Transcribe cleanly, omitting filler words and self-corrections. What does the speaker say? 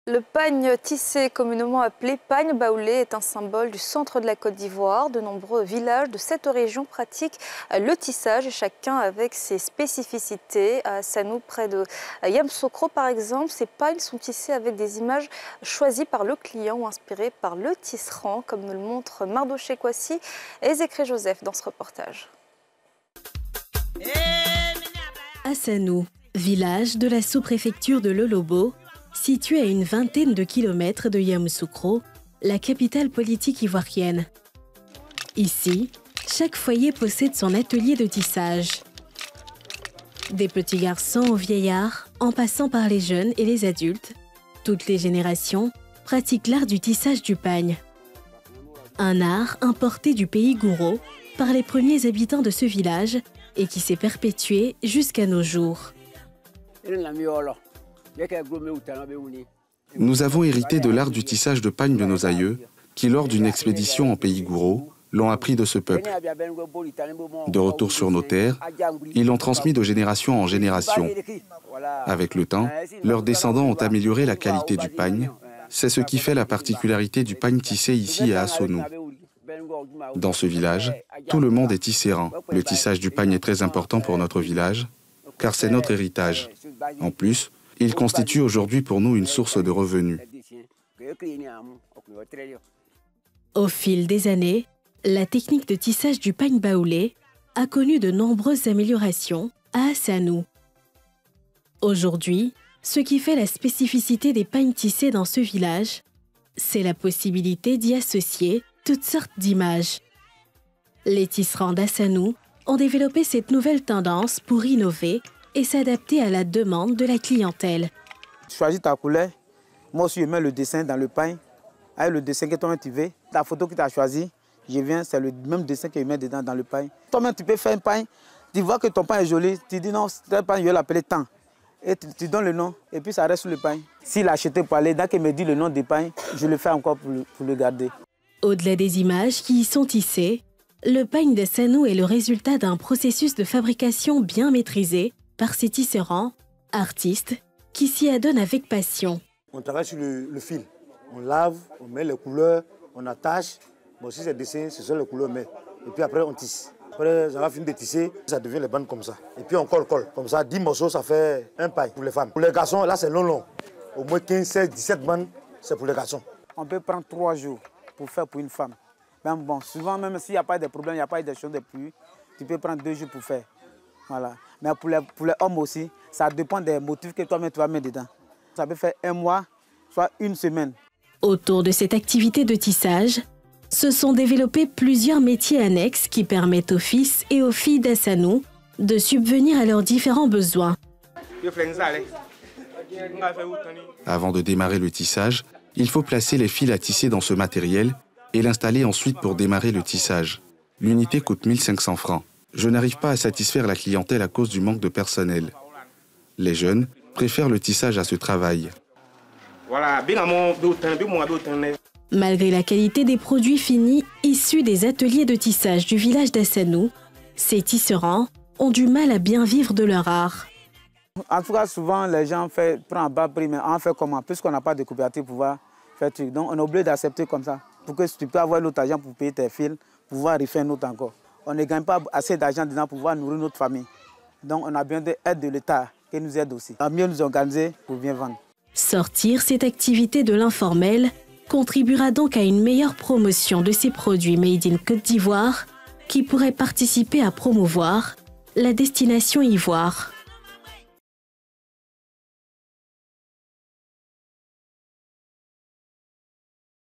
Le pagne tissé, communément appelé pagne baoulé, est un symbole du centre de la Côte d'Ivoire. De nombreux villages de cette région pratiquent le tissage, et chacun avec ses spécificités. À Sanou, près de Yamoussoukro par exemple, ces pagnes sont tissées avec des images choisies par le client ou inspirées par le tisserand, comme nous le montrent Mardoché Kwasi et Zécré Joseph dans ce reportage. À Sanou, village de la sous-préfecture de Lolobo, situé à une vingtaine de kilomètres de Yamoussoukro, la capitale politique ivoirienne. Ici, chaque foyer possède son atelier de tissage. Des petits garçons aux vieillards, en passant par les jeunes et les adultes, toutes les générations pratiquent l'art du tissage du pagne. Un art importé du pays Gouro par les premiers habitants de ce village et qui s'est perpétué jusqu'à nos jours. Nous avons hérité de l'art du tissage de pagne de nos aïeux, qui lors d'une expédition en pays Gouro, l'ont appris de ce peuple. De retour sur nos terres, ils l'ont transmis de génération en génération. Avec le temps, leurs descendants ont amélioré la qualité du pagne. C'est ce qui fait la particularité du pagne tissé ici à Assonou. Dans ce village, tout le monde est tisserand. Le tissage du pagne est très important pour notre village, car c'est notre héritage. En plus, il constitue aujourd'hui pour nous une source de revenus. Au fil des années, la technique de tissage du pagne baoulé a connu de nombreuses améliorations à Assanou. Aujourd'hui, ce qui fait la spécificité des pagnes tissés dans ce village, c'est la possibilité d'y associer toutes sortes d'images. Les tisserands d'Assanou ont développé cette nouvelle tendance pour innover et s'adapter à la demande de la clientèle. Choisis ta couleur. Moi aussi, je mets le dessin dans le pagne. Avec le dessin que toi-même tu veux, ta photo que tu as choisie, je viens, c'est le même dessin que je mets dedans dans le pagne. Toi-même, tu peux faire un pagne. Tu vois que ton pagne est joli. Tu dis non, ce pagne, je vais l'appeler tant. Et tu donnes le nom, et puis ça reste sur le pagne. S'il a acheté pour aller, dès qu'il me dit le nom du pagne, je le fais encore pour le garder. Au-delà des images qui y sont tissées, le pagne de Sanou est le résultat d'un processus de fabrication bien maîtrisé par ces tisserands, artistes, qui s'y adonnent avec passion. On travaille sur le fil. On lave, on met les couleurs, on attache. Bon, si c'est dessin, ce sont les couleurs, mais. Et puis après, on tisse. Après, ça va finir de tisser, ça devient les bandes comme ça. Et puis on colle. Comme ça, 10 morceaux, ça fait un paille pour les femmes. Pour les garçons, là, c'est long. Au moins 15, 16, 17 bandes, c'est pour les garçons. On peut prendre 3 jours pour faire pour une femme. Même bon, souvent, même s'il n'y a pas de problème, il n'y a pas de choses de pluie, tu peux prendre 2 jours pour faire. Voilà. Mais pour les hommes aussi, ça dépend des motifs que toi-même tu vas mettre dedans. Ça peut faire 1 mois, soit 1 semaine. Autour de cette activité de tissage, se sont développés plusieurs métiers annexes qui permettent aux fils et aux filles d'Assanou de subvenir à leurs différents besoins. Avant de démarrer le tissage, il faut placer les fils à tisser dans ce matériel et l'installer ensuite pour démarrer le tissage. L'unité coûte 1500 francs. Je n'arrive pas à satisfaire la clientèle à cause du manque de personnel. Les jeunes préfèrent le tissage à ce travail. Malgré la qualité des produits finis issus des ateliers de tissage du village d'Assanou, ces tisserands ont du mal à bien vivre de leur art. En tout cas, souvent, les gens prennent un bas prix, mais on fait comment? Puisqu'on n'a pas de coopérative pour pouvoir faire truc. Donc, on est obligé d'accepter comme ça. Pour que tu peux avoir l'autre argent pour payer tes fils, pour pouvoir refaire un autre encore. On ne gagne pas assez d'argent dedans pour pouvoir nourrir notre famille. Donc, on a besoin de l'aide de l'État qui nous aide aussi. On a mieux nous organiser pour bien vendre. Sortir cette activité de l'informel contribuera donc à une meilleure promotion de ces produits made in Côte d'Ivoire qui pourraient participer à promouvoir la destination ivoire.